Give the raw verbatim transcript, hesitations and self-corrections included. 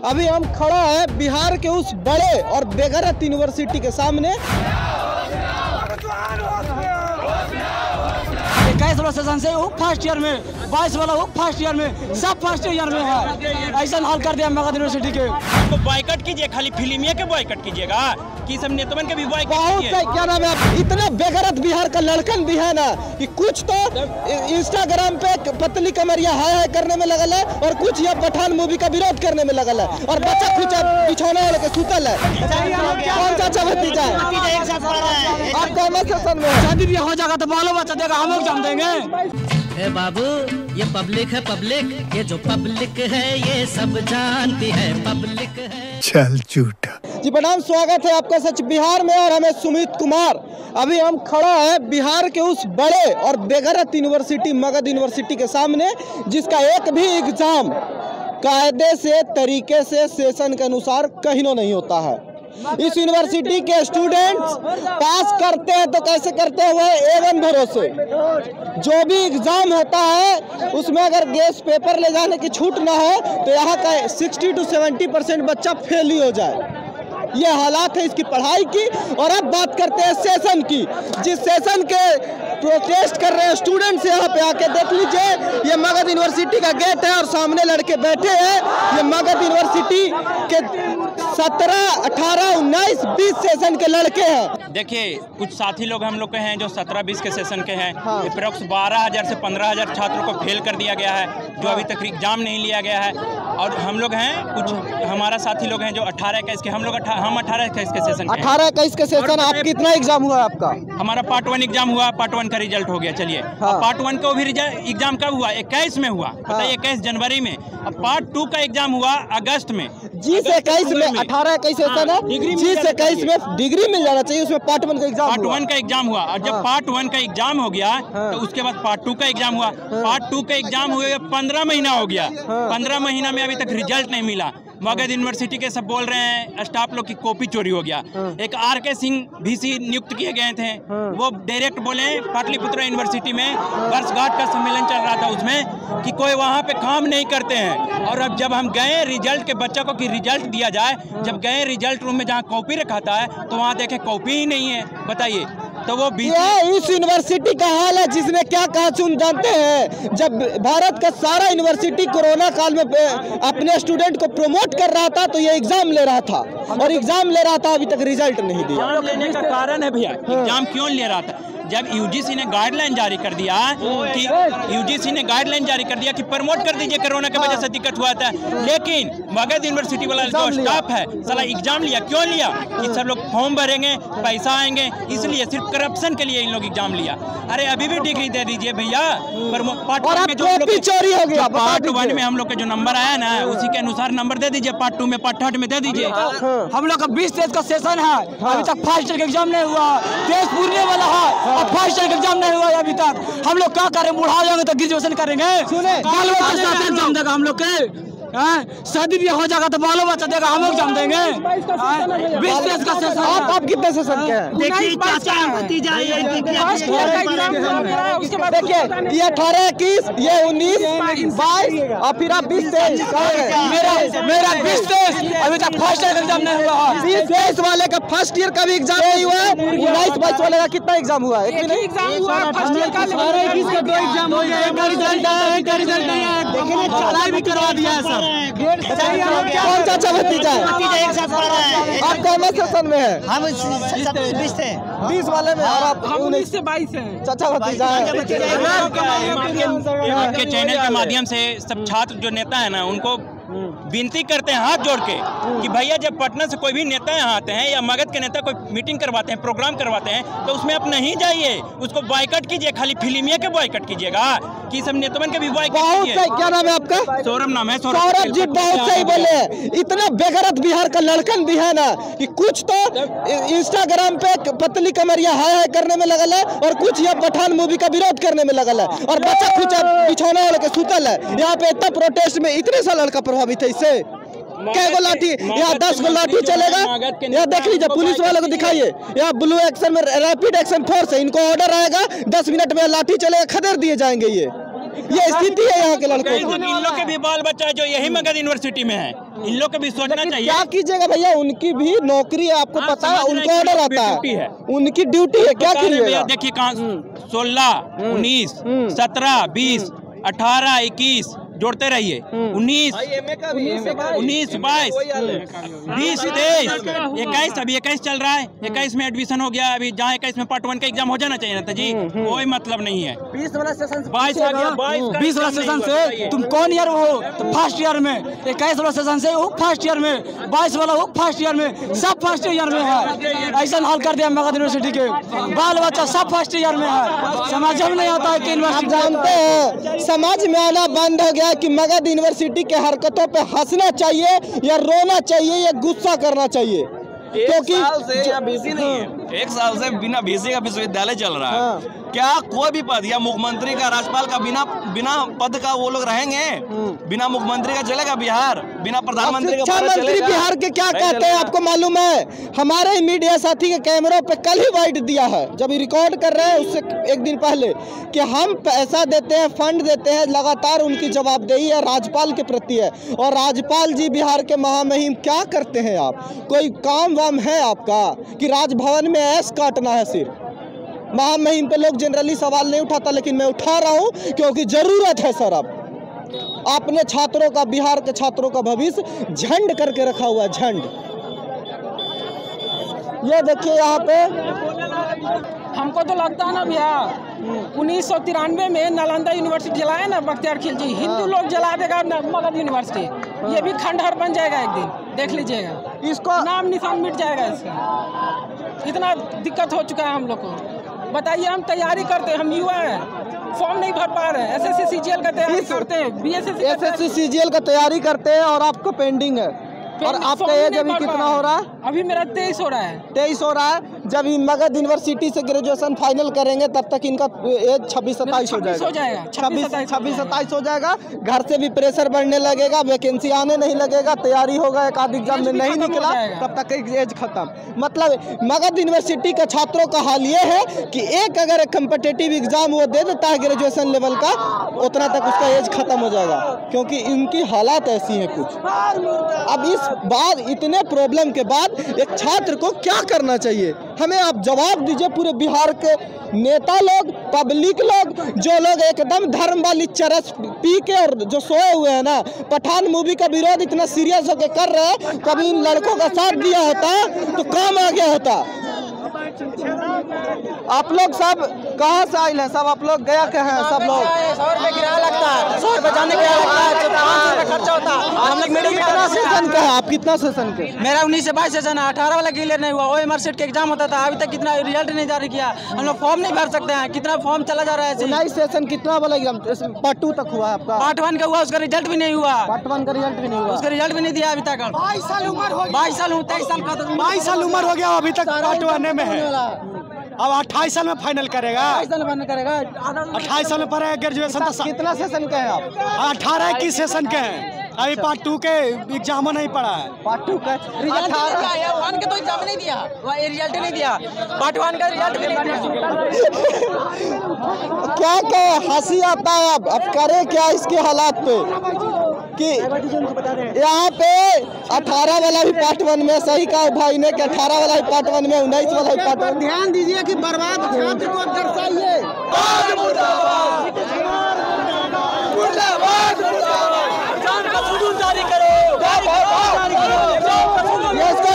अभी हम खड़ा है बिहार के उस बड़े और बेगरत यूनिवर्सिटी के सामने। इक्कीस वाला सेशन से वो फर्स्ट ईयर में, बाईस वाला वो फर्स्ट ईयर में, सब फर्स्ट ईयर में है। ऐसा हाल कर दिया मगध यूनिवर्सिटी के। तो बॉयकट कीजिए, खाली फिल्मिया के बॉयकट कीजिएगा कि सब नेतावन के भी बॉयकट बहुत कीजिए। क्या नाम है, इतना बेगरत बिहार का लड़कन भी है ना कि कुछ तो इंस्टाग्राम पे पतली कमरिया हाय हाय करने में लगल है और कुछ ये पठान मूवी का विरोध करने में लगल है और बच्चा खुचा बिछौने वाले के सुतल है। कौन चाचा भतीजा है? आप कौन सेशन में? शादी भी हो जाएगा तो बालो बच्चा देगा, हम लोग जम देंगे। ए बाबू, ये पब्लिक है पब्लिक, ये जो पब्लिक है ये सब जानती है पब्लिक है। चल झूठा जी। प्रणाम, स्वागत है आपका सच बिहार में और हमें सुमित कुमार। अभी हम खड़ा है बिहार के उस बड़े और बेगरत यूनिवर्सिटी मगध यूनिवर्सिटी के सामने, जिसका एक भी एग्जाम कायदे से तरीके से सेशन के अनुसार कहीं नहीं होता है। इस यूनिवर्सिटी के स्टूडेंट्स पास करते हैं तो कैसे करते हैं वह एवं भरोसे। जो भी एग्जाम होता है उसमें अगर गेस पेपर ले जाने की छूट ना हो तो यहाँ का साठ टू सत्तर परसेंट बच्चा फेल ही हो जाए। ये हालात है इसकी पढ़ाई की। और अब बात करते हैं सेशन की। जिस सेशन के प्रोटेस्ट कर रहे हैं स्टूडेंट्स यहाँ पे आके देख लीजिए। ये मगध यूनिवर्सिटी का गेट है और सामने लड़के बैठे हैं। ये मगध यूनिवर्सिटी के सत्रह, अठारह, उन्नीस, बीस सेशन के लड़के हैं। देखिए, कुछ साथी लोग हम लोग के हैं जो सत्रह बीस के सेशन के हैं। हाँ। अप्रोक्स बारह हजार से पंद्रह हजार छात्रों को फेल कर दिया गया है, जो अभी तक एग्जाम नहीं लिया गया है। और हम लोग हैं, कुछ हमारा साथी लोग हैं जो अठारह इक्कीस के, हम लोग हम अठारह इक्कीस के सेशन के। अठारह इक्कीस के सेशन। आप कितना एग्जाम हुआ आपका? हमारा पार्ट वन एग्जाम हुआ, पार्ट वन का रिजल्ट हो गया। चलिए, हाँ। पार्ट वन का भी एग्जाम कब हुआ? इक्कीस में हुआ, बताइए, इक्कीस जनवरी में। अब पार्ट टू का एग्जाम हुआ अगस्त में। जी से इक्कीस में, अठारह इक्कीस सेशन है। जी से इक्कीस में डिग्री मिल जाना चाहिए, उसमें पार्ट वन का एग्जाम पार्ट वन का एग्जाम हुआ। और जब हाँ। पार्ट वन का एग्जाम हो गया हाँ। तो उसके बाद पार्ट टू का एग्जाम हुआ। पार्ट टू का एग्जाम हुए पंद्रह महीना हो गया। पंद्रह महीना में अभी तक रिजल्ट नहीं मिला। मगध यूनिवर्सिटी के सब बोल रहे हैं स्टाफ लोग की कॉपी चोरी हो गया। एक आर के सिंह वीसी नियुक्त किए गए थे, वो डायरेक्ट बोले पाटलिपुत्र यूनिवर्सिटी में वर्षगांठ का सम्मेलन चल रहा था उसमें कि कोई वहाँ पे काम नहीं करते हैं। और अब जब हम गए रिजल्ट के बच्चा को कि रिजल्ट दिया जाए, जब गए रिजल्ट रूम में जहाँ कॉपी रखा था तो वहाँ देखे कॉपी ही नहीं है। बताइए, तो वो ये इस यूनिवर्सिटी का हाल है जिसने क्या कहा सुन जानते हैं। जब भारत का सारा यूनिवर्सिटी कोरोना काल में अपने स्टूडेंट को प्रमोट कर रहा था तो ये एग्जाम ले रहा था और एग्जाम ले रहा था, अभी तक रिजल्ट नहीं दिया। एग्जाम लेने का कारण है भैया, एग्जाम क्यों ले रहा था? जब यूजीसी ने गाइडलाइन जारी कर दिया कि यूजीसी ने गाइडलाइन जारी कर दिया कि प्रमोट कर दीजिए, कोरोना की वजह से दिक्कत हुआ था, लेकिन मगध यूनिवर्सिटी वाला जो स्टाफ है साला एग्जाम लिया। क्यों लिया? कि सब लोग फॉर्म भरेंगे, पैसा आएंगे, इसलिए सिर्फ करप्शन के लिए इन लोग एग्जाम लिया। अरे अभी भी डिग्री दे दीजिए भैया। पार्ट वन में जो हम लोग चोरी हो गया, पार्ट वन में हम लोग का जो नंबर आया ना उसी के अनुसार नंबर दे दीजिए। पार्ट टू में, पार्ट थर्ड में दे दीजिए। हम लोग का बीस तेईस का सेशन है, अभी तक फर्स्ट ईयर का एग्जाम नहीं हुआ। तेईस पूर्णे वाला है और फर्स्ट ईयर का एग्जाम नहीं हुआ अभी तक। हम लोग क्या करें? बुढ़ा जाएंगे तो ग्रेजुएशन करेंगे। बाल बच्चा साथ एग्जाम देगा हम लोग के। शादी भी हो जाएगा तो बालो बच्चा देगा, हम लोग जम देंगे। बीस तेईस का सेशन। आप आप कितने सेशन के हैं? देखिए चाचा भतीजा ये देखिए, ये अठारह इक्कीस, ये उन्नीस, बाईस और फिर आप बीस तेईस। मेरा मेरा बीस तेईस अभी तक फर्स्ट ईयर का एग्जाम नहीं हुआ है। बीस तेईस वाले का फर्स्ट ईयर का भी एग्जाम नहीं हुआ है। उन्नीस बाईस वाले का कितना एग्जाम हुआ है? एक ही एग्जाम हुआ है फर्स्ट ईयर का। इक्कीस का दो एग्जाम हो गया, एक का रिजल्ट आया, एक का रिजल्ट नहीं आया। देखिए चढ़ाई भी करवा दिया है सब। कौन चाचा भतीजा है? आप कौन सेशन में है? हम बीस थे, बीस वाले में और आप उन्नीस से बाईस है। चाचा भतीजा है। आपके चैनल के माध्यम से सब छात्र जो नेता है ना उनको विनती करते हैं हाथ जोड़ के कि भैया जब पटना से कोई भी नेता यहाँ आते हैं या मगध के नेता कोई मीटिंग करवाते हैं, प्रोग्राम करवाते हैं, तो उसमें आप नहीं जाइए, उसको बॉयकट कीजिए, खाली फिल्मिया के बॉयकट कीजिएगा कि सब नेतावन के भी बॉयकट कीजिए। क्या नाम है आपका? सौरभ नाम है। सौरभ जी बहुत सही बोले। इतना बेगरत बिहार का लड़कन भी है ना कि कुछ तो इंस्टाग्राम पे पतली कमरिया हाय हाय करने में लगल है और कुछ ये पठान मूवी का विरोध करने में लगल है और बच्चा खुचा बिछौने वाले के सुतल है। यहाँ पे इतना प्रोटेस्ट में इतने सा लड़का प्रभावित है इससे। क्या गो लाठी? यहाँ दस गो लाठी चलेगा। यहाँ देख लीजिए, पुलिस वालों को दिखाइए। यहाँ ब्लू एक्शन में रैपिड एक्शन फोर्स है, इनको ऑर्डर आएगा, दस मिनट में लाठी चलेगा, खदेड़ दिए जाएंगे। ये ये स्थिति है यहाँ के लड़कों की। इन लोग के भी बाल बच्चा जो यही मगध यूनिवर्सिटी में है। इन लोग को भी सोचना चाहिए। क्या कीजिएगा भैया, उनकी भी नौकरी है, आपको पता है, उनको ऑर्डर आता है, उनकी ड्यूटी है, क्या कीजिएगा। देखिए कहाँ सोलह उन्नीस सत्रह बीस अठारह इक्कीस जोड़ते रहिए, उन्नीस उन्नीस बाईस बीस तेईस इक्कीस, अभी इक्कीस चल रहा है, इक्कीस में एडमिशन हो गया, अभी जहाँ इक्कीस में पार्ट वन का एग्जाम हो जाना चाहिए ना था जी, कोई मतलब नहीं है। बीस वाला सेशन बाईस आ गया, बीस वाला सेशन से तुम कौन ईयर हो, तो फर्स्ट ईयर में, इक्कीस वाला सेशन से वो फर्स्ट ईयर में, बाईस वाला वो फर्स्ट ईयर में, सब फर्स्ट ईयर में है। ऐसा हाल कर दिया मगध यूनिवर्सिटी के बाल बच्चा सब फर्स्ट ईयर में है, समझ में नहीं आता है कि यूनिवर्सिटी। जानते हैं समझ में आना बंद हो गया कि मगध यूनिवर्सिटी के हरकतों पे हंसना चाहिए या रोना चाहिए या गुस्सा करना चाहिए, क्योंकि बीसी नहीं है, एक साल से बिना बीसी का विश्वविद्यालय चल रहा है। हाँ। क्या कोई भी पद या मुख्यमंत्री का, राज्यपाल का बिना बिना पद का वो लोग रहेंगे? बिना मुख्यमंत्री का चलेगा बिहार? बिना प्रधानमंत्री का मंत्री बिहार के क्या कहते हैं आपको मालूम है? हमारे ही मीडिया साथी के कैमरों पे कल ही वाइट दिया है, जब रिकॉर्ड कर रहे हैं उससे एक दिन पहले, कि हम पैसा देते हैं, फंड देते हैं, लगातार उनकी जवाबदेही है राज्यपाल के प्रति है। और राज्यपाल जी बिहार के महामहिम क्या करते हैं आप? कोई काम वाम है आपका कि राजभवन में ऐश काटना है सिर्फ? महामहिम पे लोग जनरली सवाल नहीं उठाता, लेकिन मैं उठा रहा हूँ क्योंकि जरूरत है सर। अब अपने छात्रों का, बिहार के छात्रों का भविष्य झंड करके रखा हुआ है, झंड। ये देखिए यहाँ पे हमको तो लगता है ना भैया, उन्नीस सौ तिरानवे में नालंदा यूनिवर्सिटी जलाया ना बख्तियार खिलजी, हिंदू लोग जला देगा मगध यूनिवर्सिटी, ये भी खंडहर बन जाएगा एक दिन, देख लीजिएगा, इसको नाम निशान मिट जाएगा इसका। इतना दिक्कत हो चुका है हम लोग को। बताइए, हम तैयारी करते हैं, हम युवा हैं, फॉर्म नहीं भर पा रहे हैं, S S C C G L का तैयारी करते हैं, B S S C C G L का तैयारी करते हैं और आपको पेंडिंग है। और आपका एज अभी कितना हो रहा है? अभी मेरा तेईस हो रहा है। तेईस हो रहा है। जब मगध यूनिवर्सिटी से ग्रेजुएशन फाइनल करेंगे तब तक इनका एज छब्बीस सत्ताईस हो जाएगा, छब्बीस छब्बीस सत्ताईस हो जाएगा। घर से भी प्रेशर बढ़ने लगेगा, वैकेंसी आने नहीं लगेगा, तैयारी होगा, एक आध एग्जाम में नहीं निकला तब तक एज खत्म। मतलब मगध यूनिवर्सिटी के छात्रों का हाल ये है कि एक अगर कम्पिटिटिव एग्जाम वो दे देता है ग्रेजुएशन लेवल का, उतना तक उसका एज खत्म हो जाएगा, क्योंकि इनकी हालात ऐसी है कुछ। अब इस बाद, इतने प्रॉब्लम के बाद एक छात्र को क्या करना चाहिए, हमें आप जवाब दीजिए। पूरे बिहार के नेता लोग, पब्लिक लोग, जो लोग एकदम धर्म वाली चरस पी के और जो सोए हुए हैं ना, पठान मूवी का विरोध इतना सीरियस होकर कर रहे हैं, कभी इन लड़कों का साथ दिया होता तो काम आ गया होता। आप लोग सब कहाँ से आए हैं? सब आप लोग गया के हैं? सब लोग सौ रुपये किराया लगता है, सौ रुपये जाने का लगता है, पाँच सौ रुपये खर्चा होता है। हम लोग मेडिकल कितना सेशन का है? आप कितना सेशन के? मेरा उन्नीस से बाईस सेशन है, अठारह वाला क्लियर नहीं हुआ। ओ एम आर सेट का एग्जाम होता था, अभी तक कितना रिजल्ट नहीं जारी किया। हम लोग फॉर्म नहीं भर सकते हैं, कितना फॉर्म चला जा रहा है। उन्नीस सेशन कितना वाला एग्जाम? पार्ट टू तक हुआ है आपका? पार्ट वन का हुआ, उसका रिजल्ट भी नहीं हुआ। पार्ट वन का रिजल्ट भी नहीं हुआ, उसका रिजल्ट भी नहीं दिया अभी तक। बाईस साल उम्र हो बाईस साल तेईस साल का बाईस साल उम्र हो गया, अभी तक पार्ट वन में है। अब अट्ठाईस साल में फाइनल करेगा, करेगा अट्ठाईस साल में पढ़ेगा ग्रेजुएशन। तो कितना सेशन के हैं आप? अठारह इक्कीस सेशन के हैं, अभी पार्ट टू के एग्जाम नहीं पड़ा है। पार्ट टू का रिजल्ट वन के तो एग्जाम नहीं दिया, रिजल्ट नहीं दिया, पार्ट वन का रिजल्ट भी नहीं दिया। क्या क्या हंसी आता है? अब अब करे क्या इसके हालात पे कि यहाँ पे अठारह वाला भी पार्ट वन में, सही कहा भाई ने कि अठारह वाला भी पार्ट वन में, उन्नीस वाला भी पार्ट वन। ध्यान दीजिए कि बर्बाद छात्र को दर्शाइए।